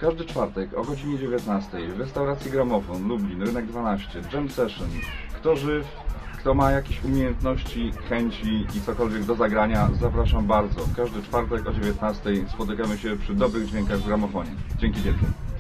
każdy czwartek o godzinie 19 w restauracji Gramofon, Lublin, Rynek 12, Jam Session. Kto żyw, kto ma jakieś umiejętności, chęci i cokolwiek do zagrania, zapraszam bardzo. Każdy czwartek o 19 spotykamy się przy dobrych dźwiękach w gramofonie. Dzięki wielkie.